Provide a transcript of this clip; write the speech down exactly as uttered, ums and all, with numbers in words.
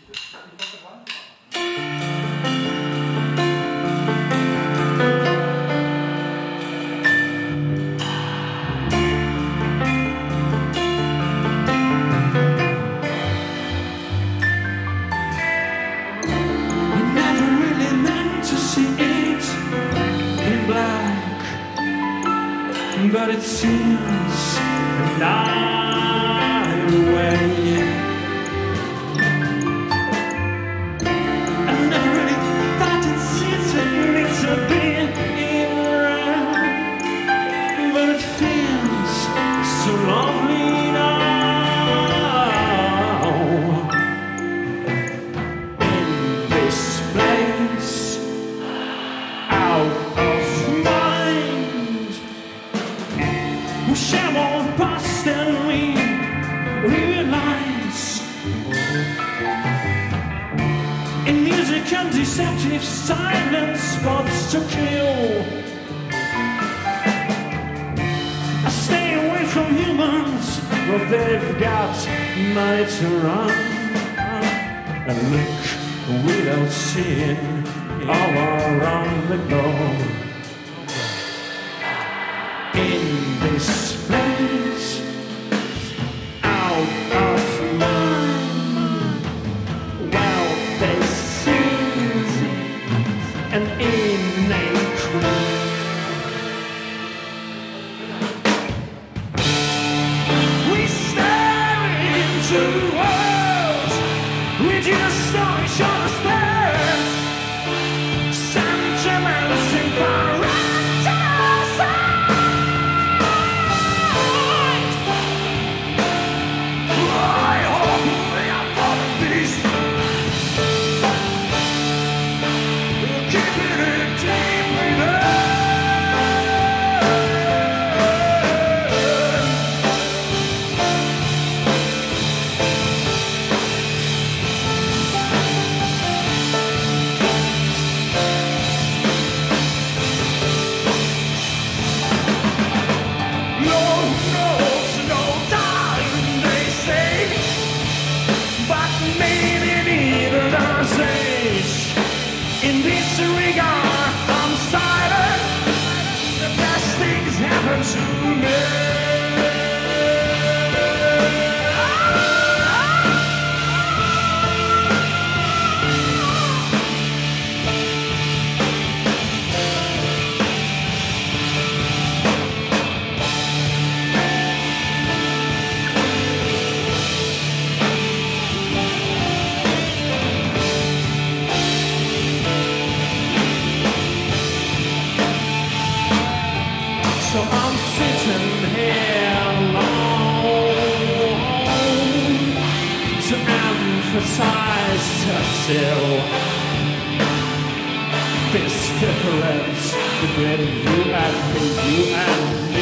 But it seems a night away. I never really thought it suited me to be in red, but it feels so lovely now. In this place, out of we share more past than we realize. In music and deceptive silence spots to kill. I stay away from humans, but they've got money to run. And look without seeing all around the globe. In this place, out of mind, well, they seem an innate queen. We stare into worlds, we just know each other's past, sentiments in power. In this regard, I'm silent. The best things happen to me. So I'm sitting here alone to emphasize still this difference between you and me, you and me.